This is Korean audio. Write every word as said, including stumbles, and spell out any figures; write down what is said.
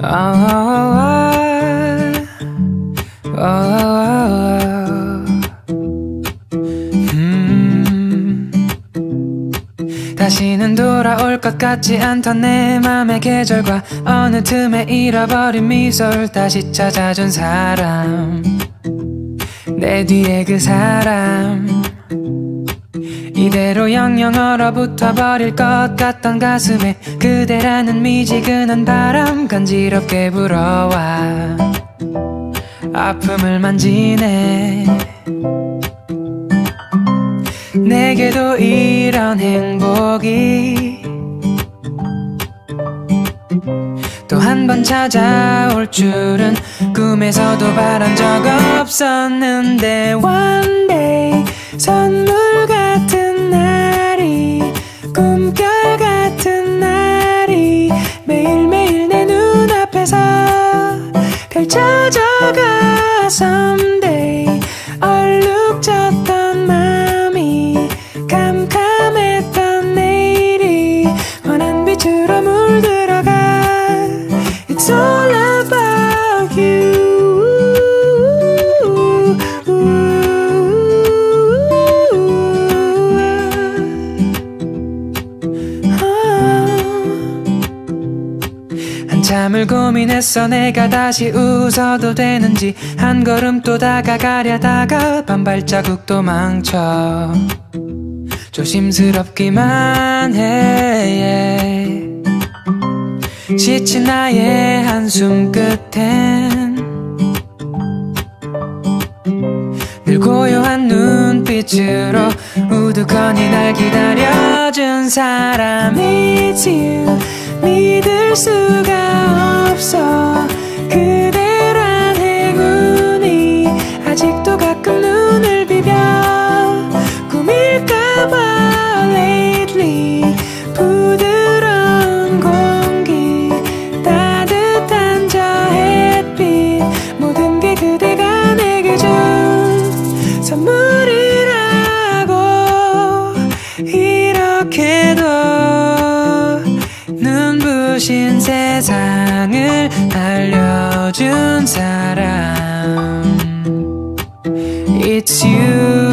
oh, oh. 음. 다시는 돌아올 것 같지 않던 내 맘의 계절과 어느 틈에 잃어버린 미소를 다시 찾아준 사람, 내 뒤에 그 사람. 이대로 영영 얼어붙어 버릴 것 같던 가슴에 그대라는 미지근한 바람 간지럽게 불어와 아픔을 만지네. 내게도 이런 행복이 또 한 번 찾아올 줄은 꿈에서도 바란 적 없었는데 One day 선물 같은 날이, 꿈결 같은 날이 매일매일 내 눈앞에서 펼쳐져가. Someday 얼룩졌던 맘이 캄캄했던 내일이 환한 빛으로 물들어가. It's all about you. 한참을 고민했어. 내가 다시 웃어도 되는지, 한 걸음 또 다가가려다가 반발자국도 망쳐 조심스럽기만 해. 지친 나의 한숨 끝엔 늘 고요한 눈빛으로 우두커니 날 기다려준 사람. It's you. 믿을 수가 없어. 그대란 행운이 아직도 가끔 눈을 비벼. 꿈일까봐 lately. 부드러운 공기, 따뜻한 저 햇빛, 모든 게 그대가 내게 준 선물이라고. 이렇게도 눈부신 세상을 알려준 사람. It's you.